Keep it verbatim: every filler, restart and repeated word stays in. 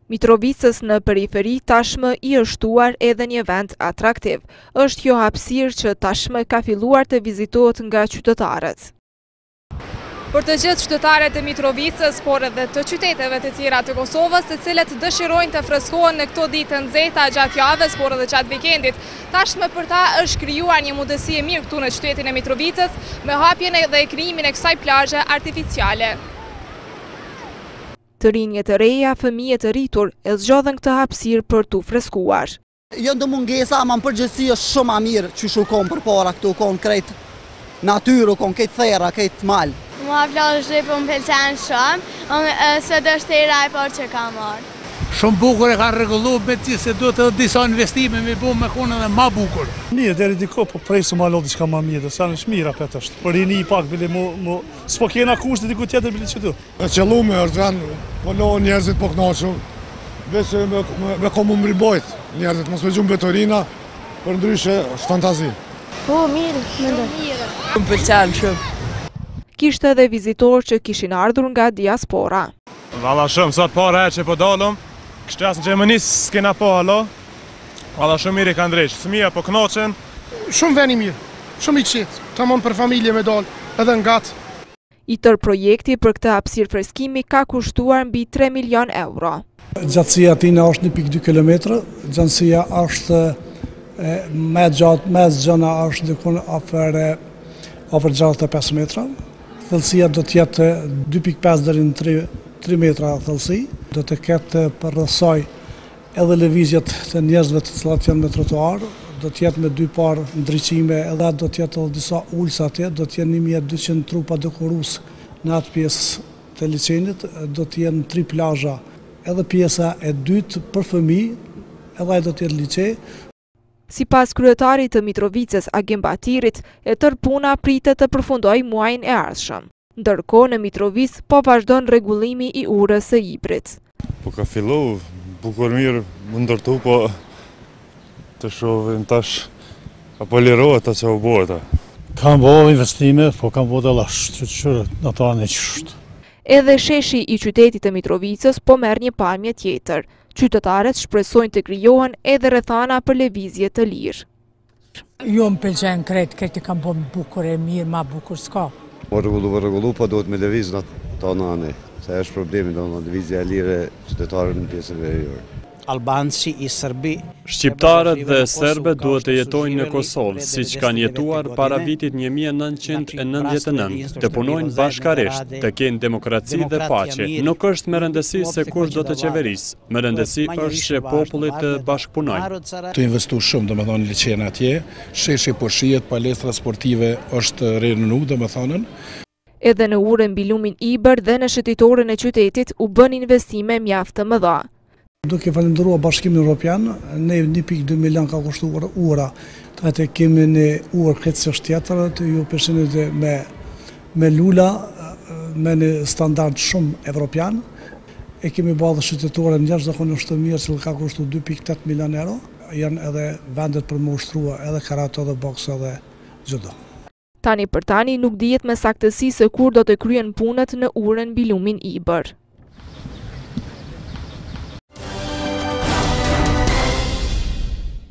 Mitrovicës në periferi tashmë i është shtuar edhe një vend atraktiv. Është kjo hapësirë që tashmë ka filluar të vizitohet nga qytetarët. Për të gjithë qytetarët e Mitrovicës, por edhe të qyteteve të tjera të Kosovës, të cilët dëshirojnë të freskohen në këto ditë nxehta gjatë javës, por edhe gjatë vikendit, tashmë për ta është krijuar një mundësi e mirë këtu në qytetin e Mitrovicës me hapjen dhe krijimin e kësaj plazhe artificiale. Të rinjët e reja, fëmijët të rritur, e zgjodhen këtë hapësirë për t'u freskuar. Jo ndë mungesa, ma më përgjithësi është shumë a mirë që shukon për para këtu, konë krejt natyrë, konë këtë thera, këtë malë. Mua plazhi po më pëlqen shumë, se dështira e parë që ka marrë. Shumë bukur e ka rregullu me ti se do të disa investime me bu me konë edhe ma bukur. Mirë, deri diko, po prej su ma lo diçka ma mirë, sa në shmira për është. Por rini i pak, bile mu, mu, s'po kena kushte diku tjetër bile që tu. E qëllume është janë, po lo njerëzit po knaqu, veç me, me, me komu më ribojt, njerëzit mos me gjumë betorina, për ndryshe është fantazi. Po, mirë, mirë. Më pëlqen shumë. Kishte edhe vizitorë që kishin ardhur nga diaspora. Valla shumë, sot para e që po dalëm, kështë jasë në Gjermanis s'kena po halo, valla shumë mirë i kanë drejqë, fëmija po knoqen. Shumë veni mirë, shumë i qitë, të mon për familje me dalë, edhe nga gatë. I tërë projekti për këtë hapësirë freskimi ka kushtuar mbi tre milion euro. Gjatësia tina është një pikë dy kilometra, gjatësia është me gjatë, mes gjëna është dikun afer, afer gjatët e pesë metra. Thellësia do tjetë dy pikë pesë deri në tri metra thellësi, do të ketë për rrësoj edhe lëvizjet të njerëzve të cilat janë me trotuar, do të jetë me dy parë ndriçime, edhe do të jetë edhe disa ulsa atje, do të jenë një mijë e dyqind trupa dekorues në atë pjesë të liçenit, do të jenë tri plazha, edhe pjesa e dytë për fëmijë, edhe ai do të jetë liçe. Sipas kryetarit të Mitrovicës Agim Batirit, e tërë puna pritet të përfundojë muajin e ardhshëm. Ndërkohë në Mitrovicë po vazhdon rregullimi i urës së Ibrit. Po ka fillu, bukur mirë, më ndërtu, po të shohim tash apo lirohet atë që u bota. Kam bëu investime, po kam bëu edhe shtyçur në ta në qështë. Edhe sheshi i qytetit të Mitrovicës po merr një pamje tjetër. Qytetarët shpresojnë të krijohen edhe rrethana për lëvizje të lirë. Jo më pëlqen krejt, krejt i kam bo bukur e mirë, ma bukur s'ka. Po rregullu, po rregullu, po duhet me lëviz në ta nane, se është problemi do në lëvizja e lirë qytetarët në pjesën veriore. Albanci i Serbi. Shqiptarët dhe serbët duhet të jetojnë në Kosovë, siç kanë jetuar para vitit një mijë e nëntëqind e nëntëdhjetë e nëntë, të punojnë bashkarisht, të kenë demokraci dhe paqe. Nuk është me rëndësi se kush do të qeverisë, me rëndësi është që populli të bashkëpunojë. Të investu shumë, domethënë liçena atje, sheshi po shihet, palestra sportive është rinunu, domethënë. Edhe në urën mbi lumin Ibër dhe në shëtitorën e qytetit u bën investime mjaft të mëdha. Duke falendëruar Bashkimin Evropian, ne një pikë dy milion ka kushtuar ura. Atë kemi në urë këtë çështë tjetër, të ju përshëndet me me lula me një standard shumë evropian. E kemi bërë shëtitore në jashtëzakonisht të mirë, që ka kushtuar dy pikë tetë milion euro. Janë edhe vendet për më ushtrua, edhe karato dhe boks edhe judo. Tani për tani nuk dihet me saktësi se kur do të kryen punët në urën mbi lumin Ibër.